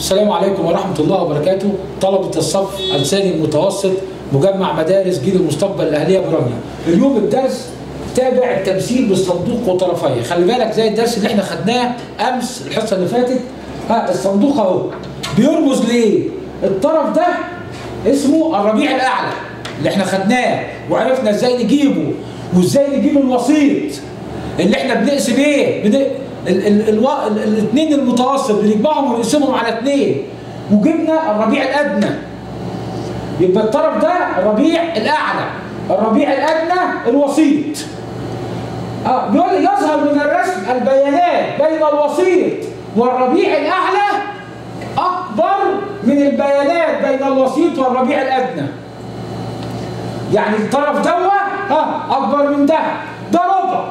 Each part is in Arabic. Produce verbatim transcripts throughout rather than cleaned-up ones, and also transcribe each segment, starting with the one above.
السلام عليكم ورحمة الله وبركاته. طلبة الصف الثاني المتوسط مجمع مدارس جيل المستقبل الأهلية برانيا. اليوم الدرس تابع التمثيل بالصندوق وطرفيه. خلي بالك زي الدرس اللي احنا خدناه أمس الحصة اللي فاتت. ها الصندوق أهو بيرمز لإيه؟ الطرف ده اسمه الربيع الأعلى اللي احنا خدناه وعرفنا ازاي نجيبه وازاي نجيب الوسيط اللي احنا بنقسم ايه؟ بن... الاثنين المتوسط بنجمعهم ونقسمهم على اثنين وجبنا الربيع الادنى. يبقى الطرف ده الربيع الاعلى، الربيع الادنى الوسيط. اه بيقول يظهر من الرسم البيانات بين الوسيط والربيع الاعلى اكبر من البيانات بين الوسيط والربيع الادنى. يعني الطرف دوت ها اكبر من ده، ده ربع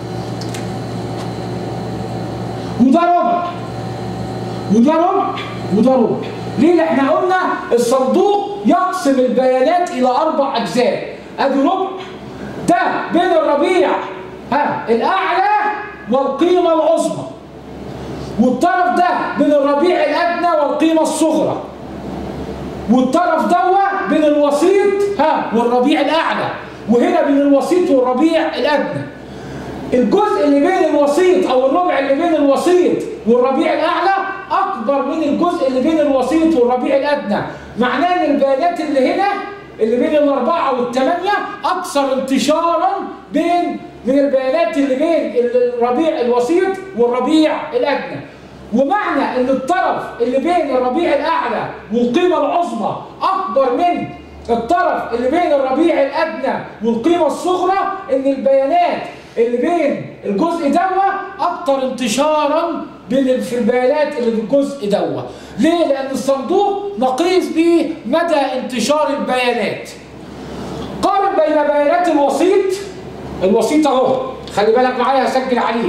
وده ربع وده ربع وده ربع. ليه؟ احنا قلنا الصندوق يقسم البيانات الى اربع اجزاء. ادي ربع ده بين الربيع ها الاعلى والقيمه العظمى، والطرف ده بين الربيع الادنى والقيمه الصغرى، والطرف دوت بين الوسيط ها والربيع الاعلى، وهنا بين الوسيط والربيع الادنى. الجزء اللي بين الوسيط او الربع اللي بين الوسيط والربيع الاعلى اكبر من الجزء اللي بين الوسيط والربيع الادنى. معناه ان البيانات اللي هنا اللي بين الاربعه والثمانيه اكثر انتشارا بين من البيانات اللي بين الربيع الوسيط والربيع الادنى. ومعنى ان الطرف اللي بين الربيع الاعلى والقيمه العظمى اكبر من الطرف اللي بين الربيع الادنى والقيمه الصغرى، ان البيانات اللي بين الجزء دوت اكثر انتشارا بين في البيانات اللي في الجزء دوت. ليه؟ لان الصندوق نقيس به مدى انتشار البيانات. قارن بين بيانات الوسيط، الوسيط اهو خلي بالك معايا هسجل عليه،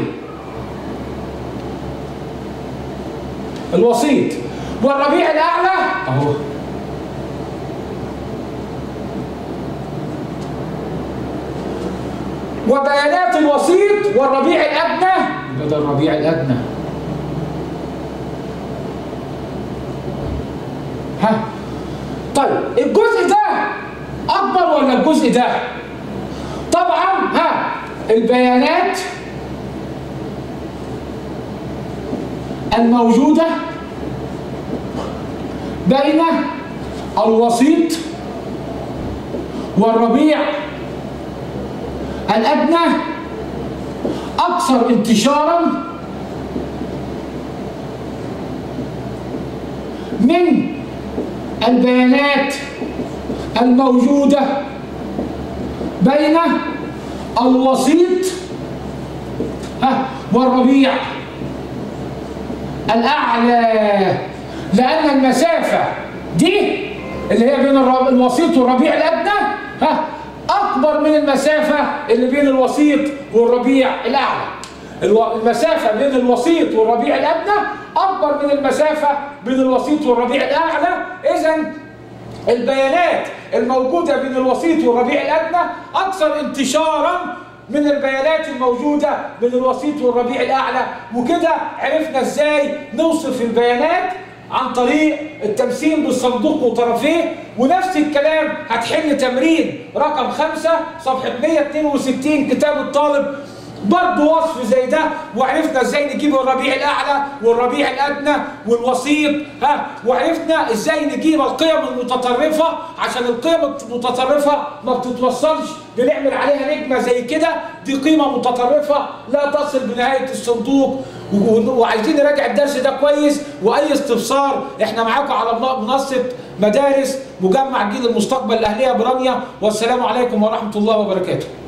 الوسيط والربيع الاعلى اهو، وبيانات الوسيط والربيع الادنى. ده الربيع الادنى ها. طيب الجزء ده اكبر ولا الجزء ده؟ طبعا ها البيانات الموجودة بين الوسيط والربيع الأدنى أكثر انتشارا من البيانات الموجودة بين الوسيط والربيع الأعلى، لأن المسافة دي اللي هي بين الوسيط والربيع الأدنى ها أكبر من المسافة اللي بين الوسيط والربيع الأعلى. المسافة بين الوسيط والربيع الأدنى أكبر من المسافة بين الوسيط والربيع الأعلى. إذن البيانات الموجودة بين الوسيط والربيع الأدنى أكثر انتشارا من البيانات الموجودة بين الوسيط والربيع الأعلى. وكده عرفنا إزاي نوصف البيانات عن طريق التمثيل بالصندوق وطرفيه. ونفس الكلام هتحل تمرين رقم خمسة صفحة مئة واثنين وستين كتاب الطالب برضه وصف زي ده، وعرفنا ازاي نجيب الربيع الاعلى والربيع الادنى والوسيط ها، وعرفنا ازاي نجيب القيم المتطرفه عشان القيم المتطرفه ما بتتوصلش بنعمل عليها نجمه زي كده، دي قيمه متطرفه لا تصل بنهايه الصندوق. وعايزين نراجع الدرس ده كويس، واي استفسار احنا معاكم على منصه مدارس مجمع جيل المستقبل الاهليه برانيا. والسلام عليكم ورحمه الله وبركاته.